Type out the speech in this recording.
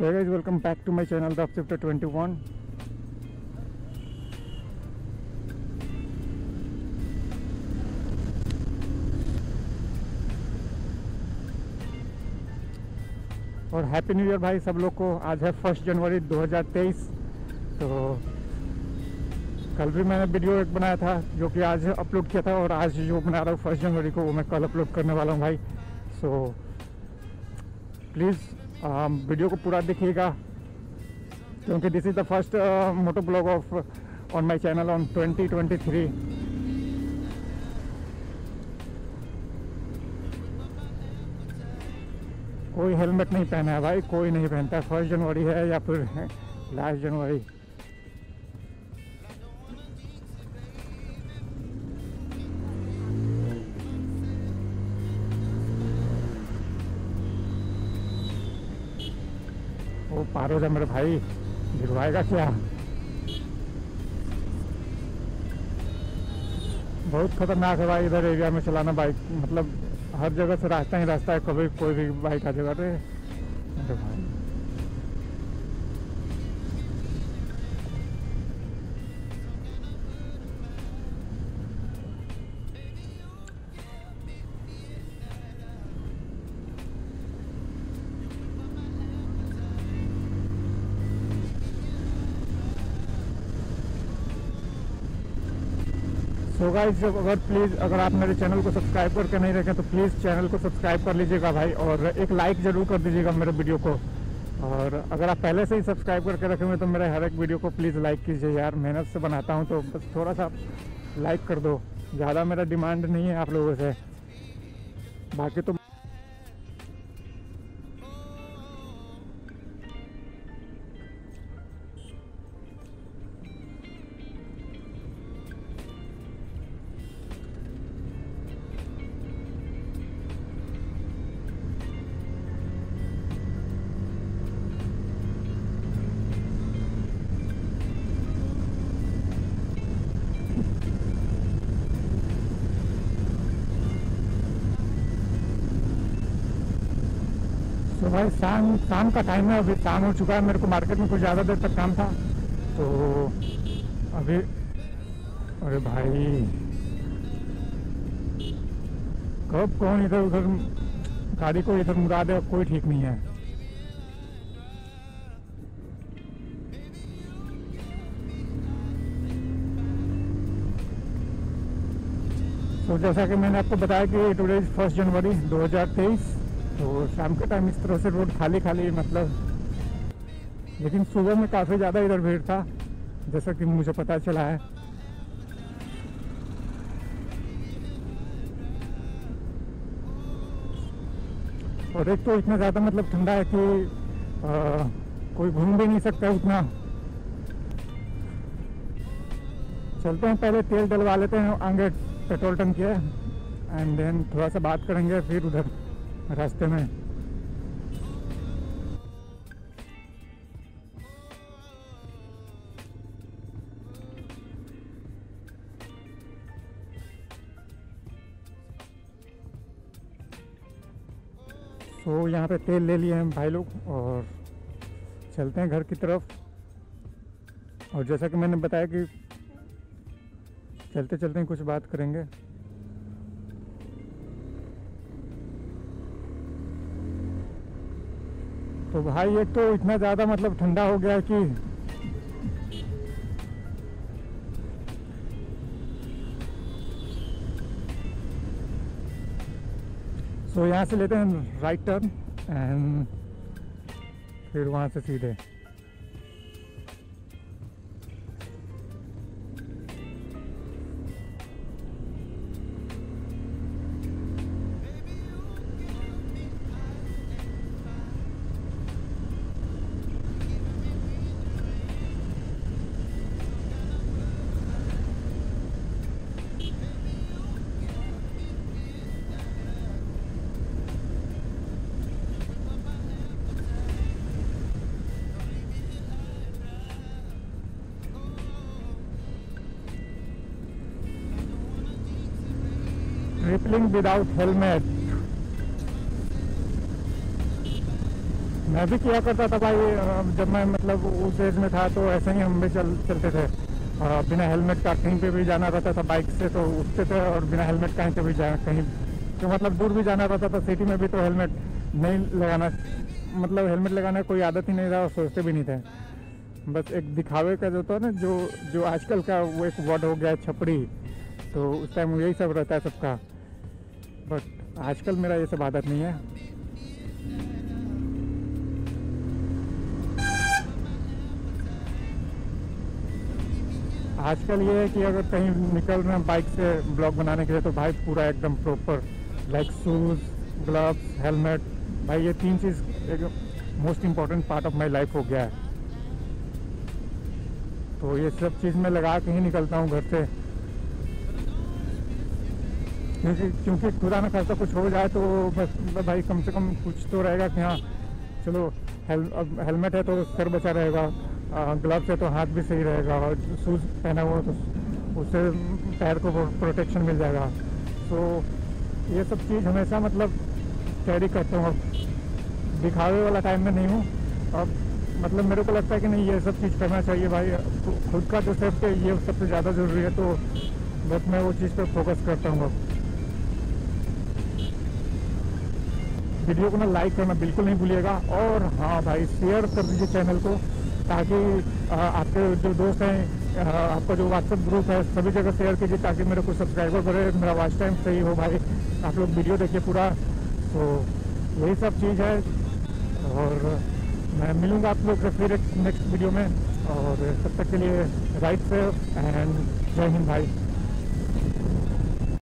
So hey guys, welcome back to my channel Dropshifter 21. और happy new year भाई सब लोग को। आज है 1 जनवरी 2023। तो कल भी मैंने वीडियो एक बनाया था जो कि आज अपलोड किया था, और आज जो बना रहा हूँ 1 जनवरी को वो मैं कल अपलोड करने वाला हूँ भाई। सो प्लीज़ वीडियो को पूरा देखिएगा, क्योंकि this is the first moto vlog of on my channel on 2023। कोई हेलमेट नहीं पहना है भाई, कोई नहीं पहनता है। 1 जनवरी है या फिर लास्ट जनवरी। वो पार हो जा मेरे भाई, गिरवाएगा क्या। बहुत खतरनाक है भाई इधर एरिया में चलाना बाइक, मतलब हर जगह से रास्ता ही रास्ता है, कभी कोई भी बाइक आ जाएगा। अरे भाई तो गाइस, अगर आप मेरे चैनल को सब्सक्राइब करके नहीं रखें तो प्लीज़ चैनल को सब्सक्राइब कर लीजिएगा भाई, और एक लाइक ज़रूर कर दीजिएगा मेरे वीडियो को। और अगर आप पहले से ही सब्सक्राइब करके रखे हुए तो मेरे हर एक वीडियो को प्लीज़ लाइक कीजिए यार। मेहनत से बनाता हूं तो बस थोड़ा सा लाइक कर दो, ज़्यादा मेरा डिमांड नहीं है आप लोगों से। बाकी तो तो भाई शाम का टाइम है, अभी शाम हो चुका है। मेरे को मार्केट में कुछ ज़्यादा देर तक काम था तो अभी। अरे भाई कब कौन इधर उधर गाड़ी को इधर मुड़ा दे, कोई ठीक नहीं है। तो जैसा कि मैंने आपको बताया कि टुडे इज 1 जनवरी 2023। तो शाम के टाइम इस तरह से रोड खाली खाली, मतलब, लेकिन सुबह में काफ़ी ज़्यादा इधर भीड़ था जैसा कि मुझे पता चला है। और एक तो इतना ज़्यादा मतलब ठंडा है कि कोई घूम भी नहीं सकता उतना। चलते हैं, पहले तेल डलवा लेते हैं आगे पेट्रोल टंकी है, एंड देन थोड़ा सा बात करेंगे फिर उधर रास्ते में। तो यहाँ पे तेल ले लिए हैं भाई लोग और चलते हैं घर की तरफ। और जैसा कि मैंने बताया कि चलते चलते कुछ बात करेंगे। तो भाई एक तो इतना ज़्यादा मतलब ठंडा हो गया कि सो यहाँ से लेते हैं राइट टर्न एंड फिर वहाँ से सीधे। Rippling without helmet. मैं भी किया करता था भाई, जब मैं मतलब उस एज में था तो ऐसे ही हम भी चलते थे। बिना हेलमेट का कहीं पे भी जाना रहता था, बाइक से तो उठते थे और बिना हेलमेट कहीं पे भी कहीं तो मतलब दूर भी जाना रहता था सिटी में भी, तो हेलमेट नहीं लगाना, मतलब हेलमेट लगाना कोई आदत ही नहीं था और सोचते भी नहीं थे। बस एक दिखावे का जो होता है ना, जो आजकल का वो एक वर्ड हो गया छपड़ी, तो उस टाइम यही सब रहता है सबका। बट आजकल मेरा ये सब आदत नहीं है। आजकल ये है कि अगर कहीं निकल रहे हैं बाइक से ब्लॉग बनाने के लिए, तो भाई पूरा एकदम proper, like shoes, gloves, helmet, भाई ये 3 चीज़ एक most important part of my life हो गया है। तो ये सब चीज़ मैं लगा के ही निकलता हूँ घर से, क्योंकि खुदा न खासा कुछ हो जाए तो बस भाई कम से कम कुछ तो रहेगा कि हाँ चलो हेलमेट है तो सर बचा रहेगा, ग्लव्स है तो हाथ भी सही रहेगा, और शूज़ पहना हुआ तो उससे पैर को प्रोटेक्शन मिल जाएगा। तो ये सब चीज़ हमेशा मतलब कैरी करता हूँ। अब दिखावे वाला टाइम में नहीं हूँ अब, मतलब मेरे को लगता है कि नहीं ये सब चीज़ करना चाहिए भाई, खुद का जो सेफ्टी है ये सबसे ज़्यादा ज़रूरी है, तो बस मैं वो चीज़ पर फोकस करता हूँ अब। वीडियो को ना लाइक करना बिल्कुल नहीं भूलिएगा, और हाँ भाई शेयर कर दीजिए चैनल को, ताकि आपके जो दोस्त हैं, आपका जो व्हाट्सएप ग्रुप है, सभी जगह शेयर कीजिए ताकि मेरे को सब्सक्राइबर बढ़े, मेरा वॉच टाइम सही हो भाई। आप लोग वीडियो देखिए पूरा, तो यही सब चीज़ है। और मैं मिलूँगा आप लोग से फिर एक नेक्स्ट वीडियो में, और तब तक के लिए राइट सेफ एंड जय हिंद भाई।